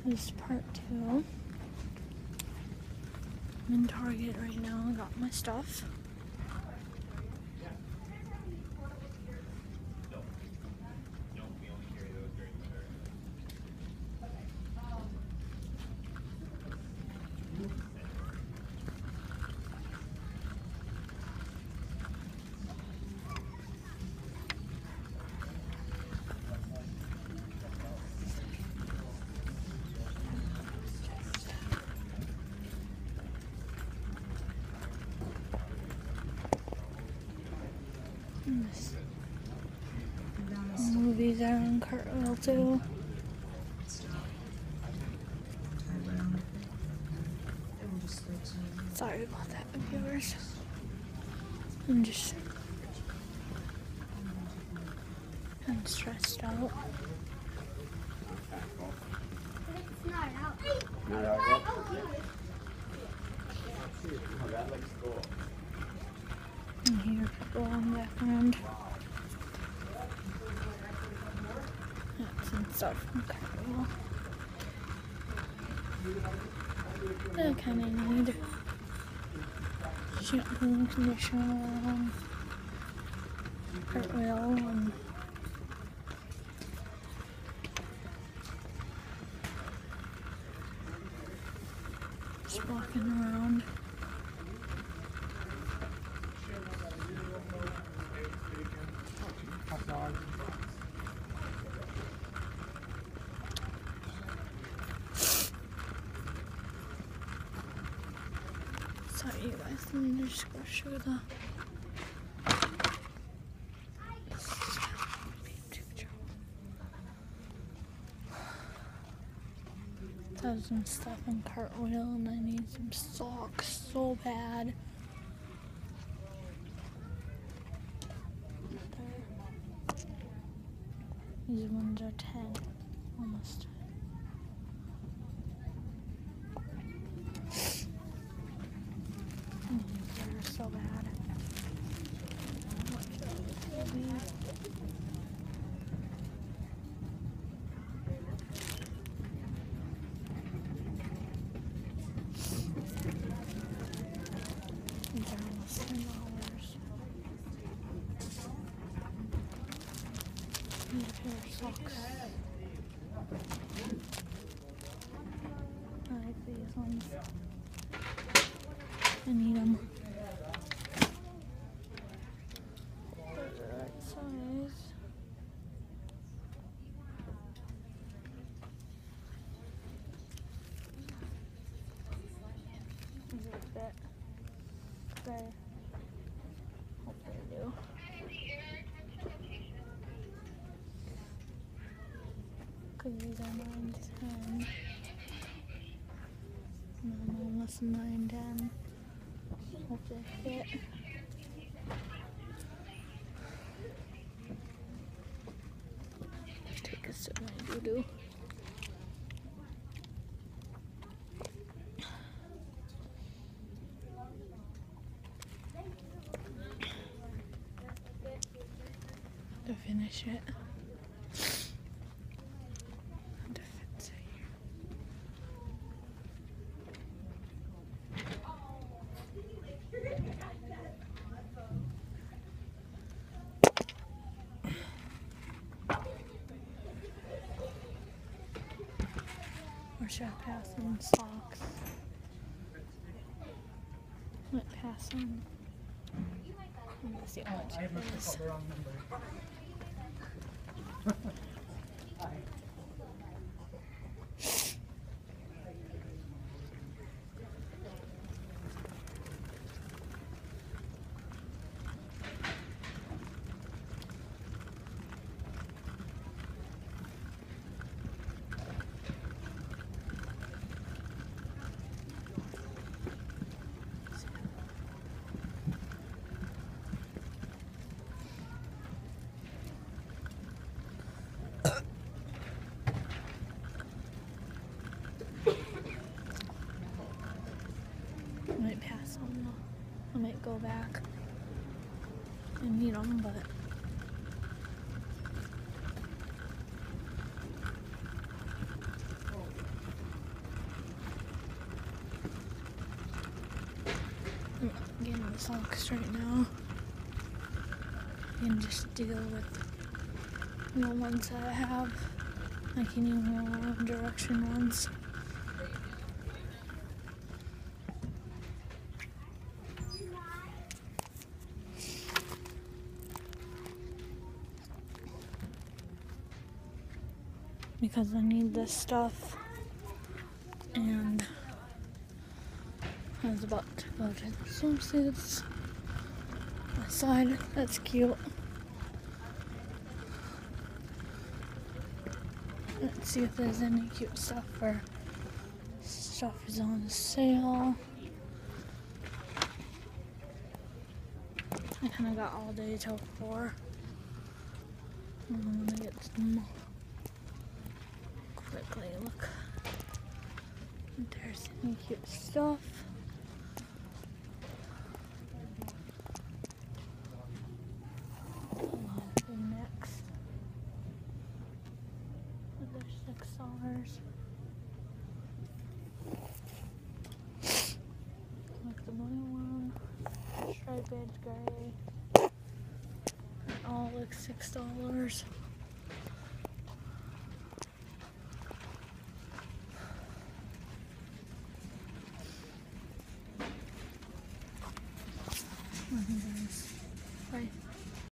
This is part 2. I'm in Target right now. I got my stuff. Movies are on Cartwheel too. Sorry about that, viewers. I'm stressed out. It's not out. Not out yet? Oh, that looks cool. And here people in the background. That's some stuff from Cartwheel. I kind of need shampoo and conditioner on Cartwheel and just walking around. Sorry you guys, let me just go show the there's some stuff in Cartwheel and I need some socks so bad. These ones are 10, almost. They're so bad. These are almost $10. Need a pair of socks. I like these ones. I need them. They're the right size. Does it fit? I hope they do. Cause these are 9.10. And I'm almost 9.10. Hope they fit. Take a sip of my doo-doo. To finish it. And to fix it here. Or should I pass on socks? Might pass on. Let's see how much it is. I might pass on them. I might go back and need them, but the socks right now and just deal with the ones that I have, like any more One Direction ones. Because I need this stuff, and I was about to go to the swimsuits. Outside, that's cute. Let's see if there's any cute stuff or stuff is on sale. I kind of got all day till 4. I'm gonna get some quickly look if there's any cute stuff. Next, they're $6. Like the blue one, striped gray. All like $6.